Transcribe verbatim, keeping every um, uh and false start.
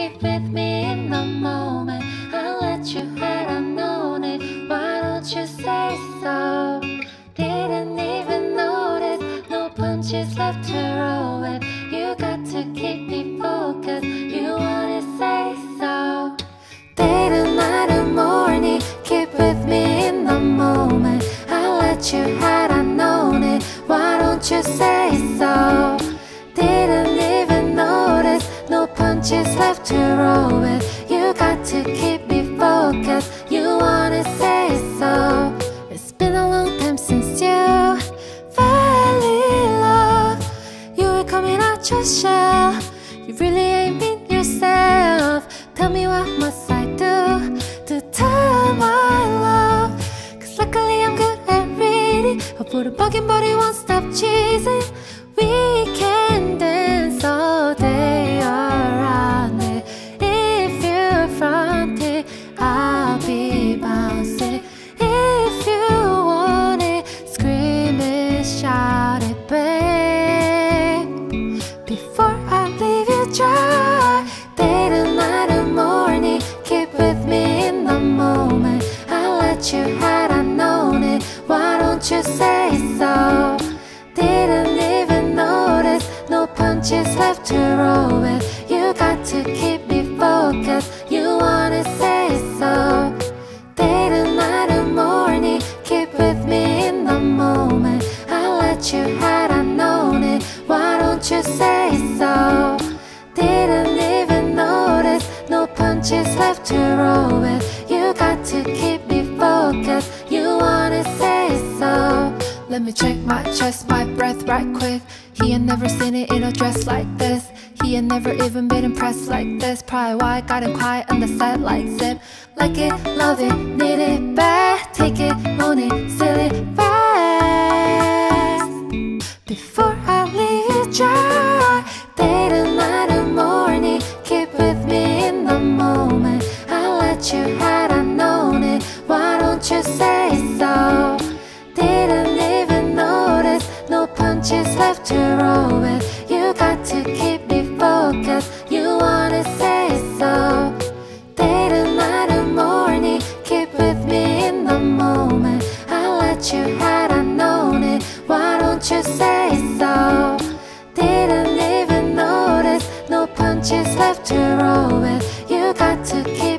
keep with me in the moment. I'll let you had I known it. Why don't you say so? Didn't even notice, no punches left to roll with. You got to keep me focused, you wanna say so. Day to night and morning, keep with me in the moment. I'll let you had I known it. Why don't you say so? Didn't even notice, no punches left to roll with. You got to keep me focused, you wanna say so. It's been a long time since you fell in love. You were coming out your shell, you really ain't been yourself. Tell me what must I do to turn my love? Cause luckily I'm good at reading. I'll put a bugging body won't stop cheesing. We can dance all day around it. If you're fronting, I'll be bouncing. If you want it, scream it, shout it, babe. Before I leave you dry, day to night and morning, keep with me in the moment. I'll let you had I known it. Why don't you say so? Didn't even notice, no punches left to roll with. You got to keep me focused, you wanna say so. Day to night and morning, keep with me in the moment. I'll let you had I known it. Why don't you say so? Didn't even notice, no punches left to roll with. You got to keep me focused, you wanna say so. Let me check my chest, my breath right quick. He ain't never seen it in a dress like this. He ain't never even been impressed like this. Probably why I got him quiet on the set like zip. Like it, love it, need it bad. Take it, own it, steal it fast. Before I leave you dry, day to night and morning, keep with me in the moment. I'll let you had I known it. Why don't you say so? Didn't even notice, no punches left to roll with. You got to keep me focused, you wanna say so. Day to night and morning, keep with me in the moment. I'll let you had I known it. Why don't you say so? Didn't even notice, no punches left to roll with. You got to keep